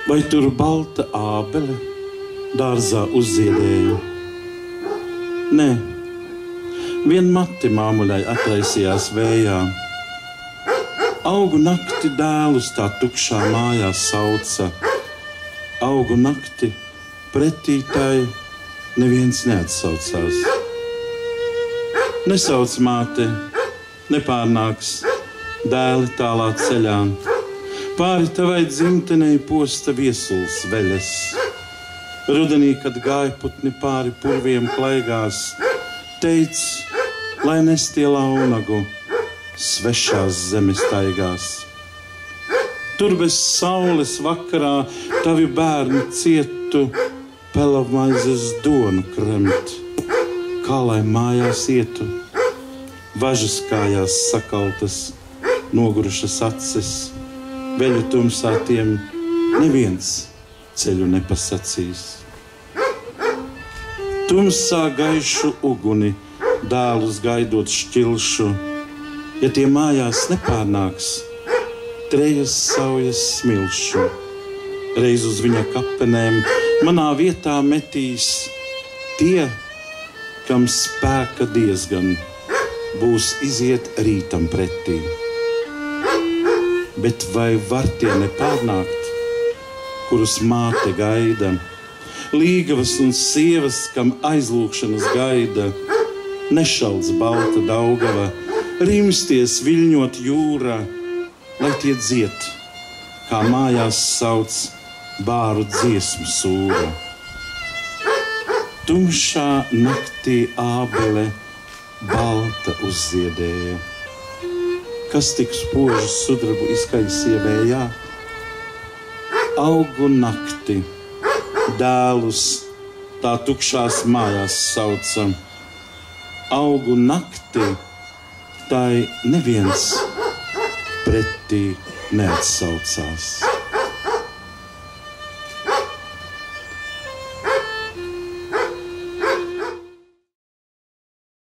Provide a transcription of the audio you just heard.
Vai tur balta ābele dārzā uzziedēja? Nē, vien mati māmuļai atraisījās vējā. Augu nakti dēlus tā tukšā mājās sauca. Augu nakti pretī tai neviens neatsaucās. Nesauc māte, nepārnāks dēli tālā ceļā. Pāri tavai dzimtenei posta viesuls veļas. Rudenī, kad gājputni pāri purviem klaigās, teic, lai nestie launagu svešās zemes taigās. Tur bez saules vakarā tavi bērni cietu pelavmaizes donu kremt. Kā lai mājās ietu, važas kājās sakaltas, nogurušas acis. Veļu tumsā tiem neviens ceļu nepasacīs. Tumsā gaišu uguni, dēlus gaidot šķilšu. Ja tie mājās nepārnāks, trejas saujas smilšu. Reiz uz viņa kapenēm manā vietā metīs tie, kam spēka diezgan, būs iziet rītam pretī. Bet vai var tie nepārnākt, kurus māte gaida, līgavas un sievas, kam aizlūkšanas gaida, nešalds balta Daugava, rimsties viļņot jūrā, lai tie dzied, kā mājās sauc bāru dziesmu sūra. Tumšā naktī ābele balta uzziedēja. Kas tik spožu sudrabu izkaisīja vējā? Augu nakti dēlus tā tukšās mājās sauca. Augu nakti tai neviens pretī neatsaucās.